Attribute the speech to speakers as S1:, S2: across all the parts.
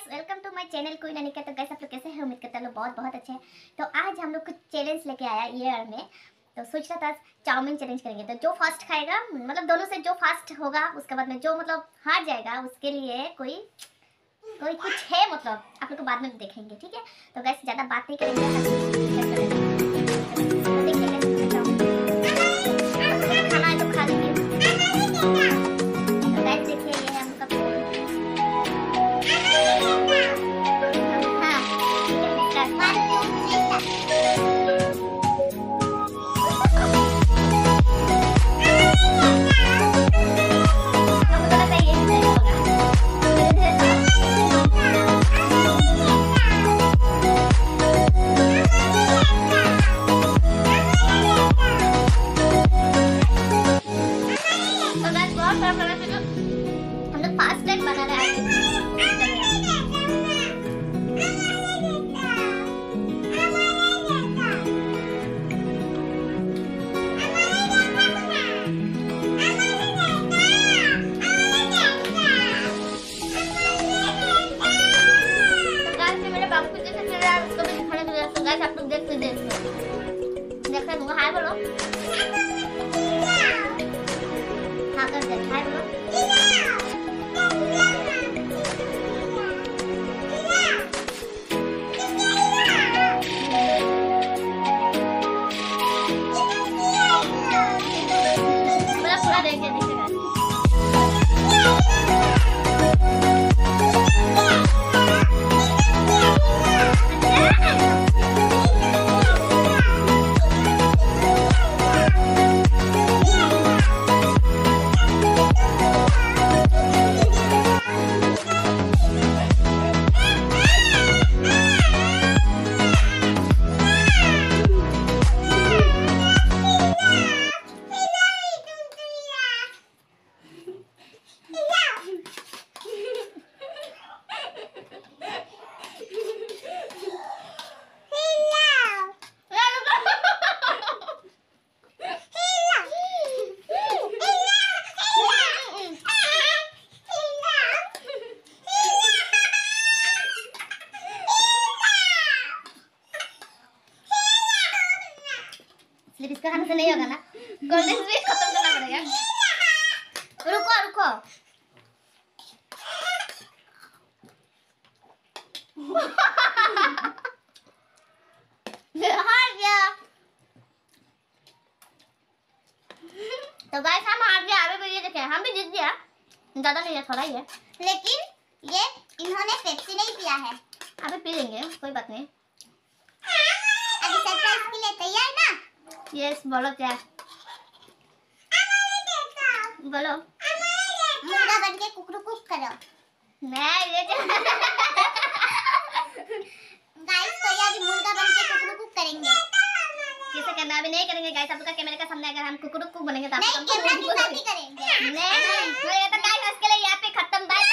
S1: Guys, welcome to my channel queen Anika. तो guys आप लोग कैसे हैं? उम्मीद करते हैं लोग बहुत बहुत अच्छे हैं। तो आज हम लोग कुछ चैलेंज लेके आया ईयर में। तो सोच रहा था चाउमीन चैलेंज करेंगे। तो जो फर्स्ट खाएगा, मतलब दोनों से जो फास्ट होगा, उसके बाद में जो मतलब हार जाएगा उसके लिए कोई कुछ है, मतलब आप लोग को बाद में देखेंगे, ठीक है। तो गाइस ज़्यादा बात नहीं करेंगे, खाना है तो खा लेंगे। तो गाइस देखिए ये है हम लोग का हम लोग फास्ट लाइट बना रहे हैं। मेरे बाबू को जैसे चल रहा है उसको भी दिखाने के लिए। तो गाइस आप लोग देख रहे होंगे। हाय बोलो, हाँ कर दे, हाय बोलो। पूरा देखिए इसका खाने से नहीं होगा ना। कोल्ड ड्रिंक्स भी खत्म करना पड़ेगा। रुको हार गया। तो गाइस हम हार गए। अभी ये देखिए हम भी जीत गया। ज्यादा नहीं है, थोड़ा ही है, लेकिन ये इन्होंने पेप्सी नहीं पिया है। अभी पी लेंगे, कोई बात नहीं। अभी सरप्राइज के लिए तैयार ना? यस बोलो क्या? बोलो मुर्गा बन के कुकरू कुक करो। मैं ये गाइस तो यार मुर्गा बन के कुकरू कुक करेंगे। कैसे करना अभी नहीं करेंगे गाइस। आप लोग का कैमरे का सामने अगर हम कुकरू कुक बनेंगे तो आप लोग कैमरा के साथ ही करेंगे। नहीं तो गाइस आज के लिए यहाँ पे खत्म। बाय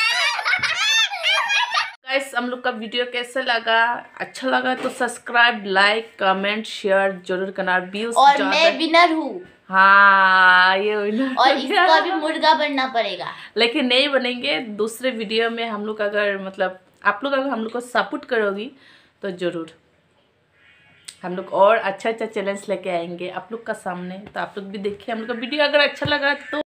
S2: गाइस हम लोग का वीडियो कैसे लगा? अच्छा लगा तो सब्सक्राइब, लाइक, कमेंट, शेयर जरूर करना। व्यूज
S3: और मैं विनर हूँ।
S2: हाँ ये विनर।
S3: और इसको भी मुर्गा बनना पड़ेगा,
S2: लेकिन नहीं बनेंगे। दूसरे वीडियो में हम लोग अगर मतलब आप लोग अगर हम लोग को सपोर्ट करोगी तो जरूर हम लोग और अच्छा चैलेंज लेके आएंगे आप लोग का सामने। तो आप लोग भी देखिए हम लोग का वीडियो। अगर अच्छा लगा तो